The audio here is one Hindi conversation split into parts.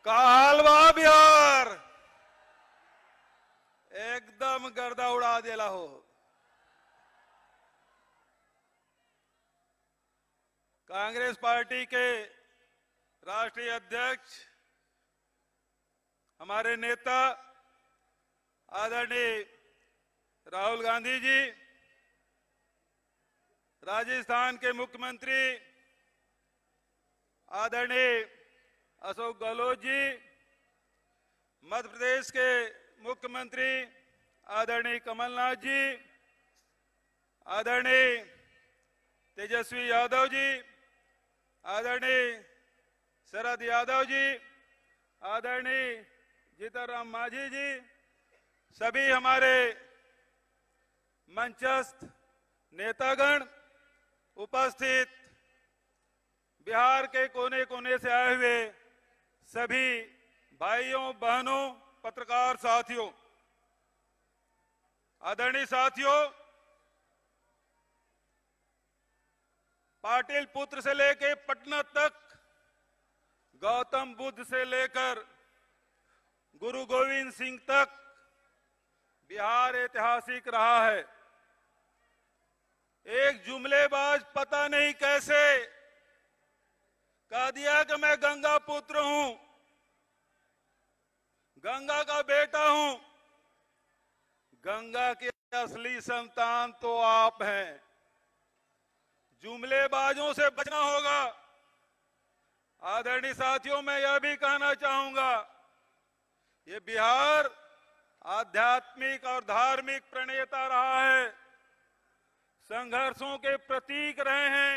कालवा बिहार एकदम गर्दा उड़ा देला हो। कांग्रेस पार्टी के राष्ट्रीय अध्यक्ष हमारे नेता आदरणीय राहुल गांधी जी, राजस्थान के मुख्यमंत्री आदरणीय अशोक गहलोत जी, मध्य प्रदेश के मुख्यमंत्री आदरणीय कमलनाथ जी, आदरणीय तेजस्वी यादव जी, आदरणीय शरद यादव जी, आदरणीय जीतनराम मांझी जी, सभी हमारे मंचस्थ नेतागण, उपस्थित बिहार के कोने कोने से आए हुए सभी भाइयों बहनों, पत्रकार साथियों, आदरणीय साथियों, पाटिल पुत्र से लेकर पटना तक, गौतम बुद्ध से लेकर गुरु गोविंद सिंह तक बिहार ऐतिहासिक रहा है। एक जुमलेबाज पता नहीं कैसे कह दिया कि मैं गंगा पुत्र हूं, गंगा का बेटा हूं। गंगा के असली संतान तो आप हैं। जुमलेबाजों से बचना होगा। आदरणीय साथियों, मैं यह भी कहना चाहूंगा, ये बिहार आध्यात्मिक और धार्मिक प्रणेता रहा है, संघर्षों के प्रतीक रहे हैं।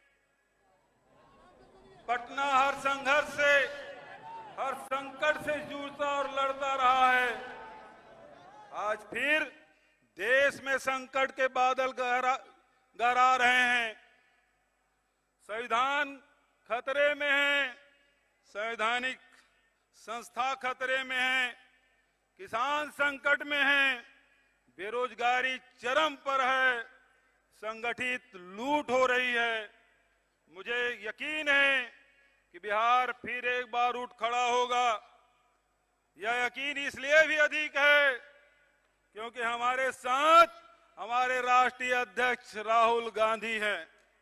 पटना हर संघर्ष से, हर संकट से जूझता और लड़ता रहा है। आज फिर देश में संकट के बादल गहरा रहे हैं। संविधान खतरे में है, संवैधानिक संस्था खतरे में है, किसान संकट में है, बेरोजगारी चरम पर है, संगठित लूट हो रही है। मुझे यकीन है कि बिहार फिर एक बार उठ खड़ा होगा। यह यकीन इसलिए भी अधिक है क्योंकि हमारे साथ हमारे राष्ट्रीय अध्यक्ष राहुल गांधी हैं।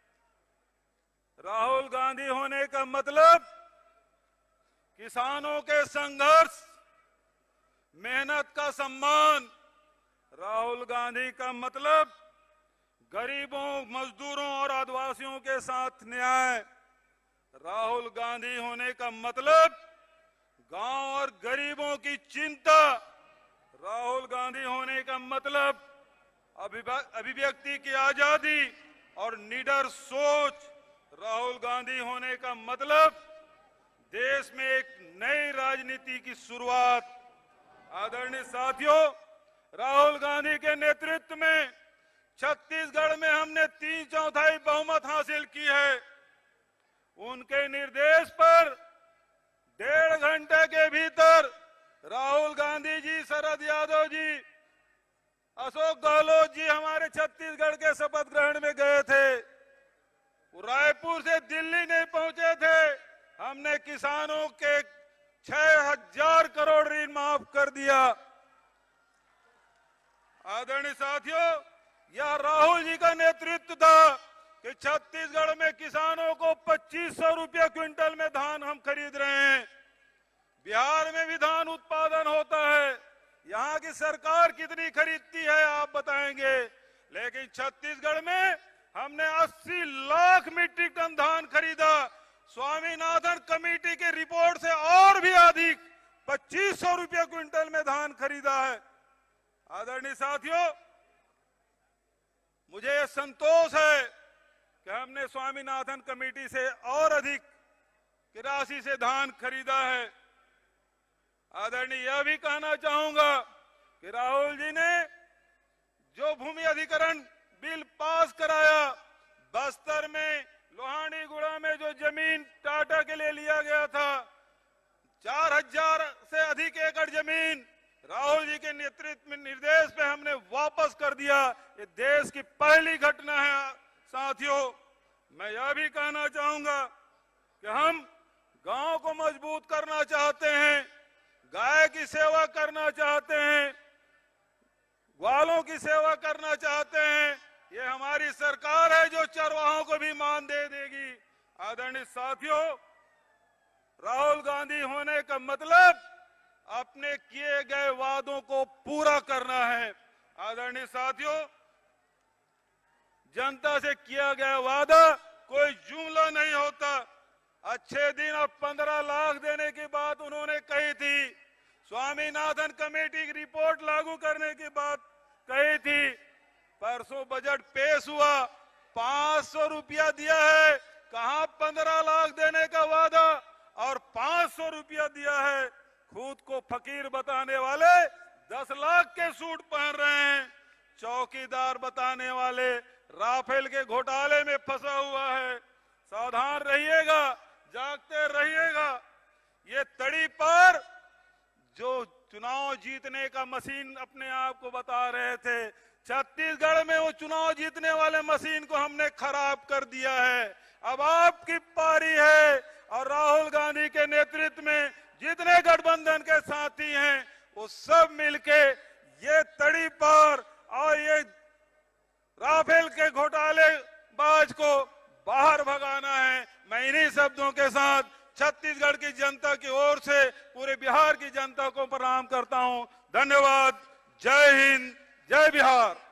राहुल गांधी होने का मतलब किसानों के संघर्ष, मेहनत का सम्मान। राहुल गांधी का मतलब गरीबों, मजदूरों और आदिवासियों के साथ न्याय। राहुल गांधी होने का मतलब गांव और गरीबों की चिंता। राहुल गांधी होने का मतलब अभिव्यक्ति की आजादी और निडर सोच। राहुल गांधी होने का मतलब देश में एक नई राजनीति की शुरुआत। आदरणीय साथियों, राहुल गांधी के नेतृत्व में छत्तीसगढ़ में हमने 3/4 बहुमत हासिल की है। उनके निर्देश पर 1.5 घंटे के भीतर राहुल गांधी जी, शरद यादव जी, अशोक गहलोत जी हमारे छत्तीसगढ़ के शपथ ग्रहण में गए थे। वो रायपुर से दिल्ली नहीं पहुंचे थे। हमने किसानों के 6000 करोड़ ऋण माफ कर दिया। आदरणीय साथियों, यह राहुल जी का नेतृत्व था कि छत्तीसगढ़ में किसानों को 2500 रुपये क्विंटल में धान हम खरीद रहे हैं। बिहार में भी धान उत्पादन होता है। यहाँ की सरकार कितनी खरीदती है आप बताएंगे, लेकिन छत्तीसगढ़ में हमने 80 लाख मीट्रिक टन धान खरीदा। स्वामीनाथन कमेटी की रिपोर्ट से और भी अधिक 2500 रुपये क्विंटल में धान खरीदा है। आदरणीय साथियों, मुझे यह संतोष है कि हमने स्वामीनाथन कमेटी से और अधिक की राशि से धान खरीदा है। आदरणीय, यह भी कहना चाहूंगा कि राहुल जी ने जो भूमि अधिग्रहण बिल पास कराया, बस्तर में लोहानीगुड़ा में जो जमीन टाटा के लिए लिया गया था, 4000 से अधिक एकड़ जमीन राहुल जी के नेतृत्व में, निर्देश पे हमने वापस कर दिया। ये देश की पहली घटना है। साथियों, मैं यह भी कहना चाहूंगा कि हम गांव को मजबूत करना चाहते हैं। चरवाहों की सेवा करना चाहते हैं, ये हमारी सरकार है जो चरवाहों को भी मान दे देगी। आदरणीय साथियों, राहुल गांधी होने का मतलब अपने किए गए वादों को पूरा करना है। आदरणीय साथियों, जनता से किया गया वादा कोई जुमला नहीं होता। अच्छे दिन और 15 लाख देने की बात उन्होंने कही थी, स्वामीनाथन कमेटी की रिपोर्ट लागू करने की बात कही थी। परसों बजट पेश हुआ, 500 रुपया दिया है, कहां 15 लाख देने का वादा और 500 रुपया दिया है। खुद को फकीर बताने वाले 10 लाख के सूट पहन रहे हैं, चौकीदार बताने वाले राफेल के घोटाले में फंसा हुआ है। सावधान रहिएगा, जागते रहिएगा। ये तड़ी पर जो चुनाव जीतने का मशीन अपने आप को बता रहे थे, छत्तीसगढ़ में वो चुनाव जीतने वाले मशीन को हमने खराब कर दिया है। अब आपकी पारी है और राहुल गांधी के नेतृत्व में जितने गठबंधन के साथी हैं वो सब मिलके ये तड़ी पर और ये राफेल के घोटाले बाज को बाहर भगाना है। मैं इन्हीं शब्दों के साथ छत्तीसगढ़ की जनता की ओर से पूरे बिहार की जनता को प्रणाम करता हूं। धन्यवाद। जय हिंद, जय बिहार।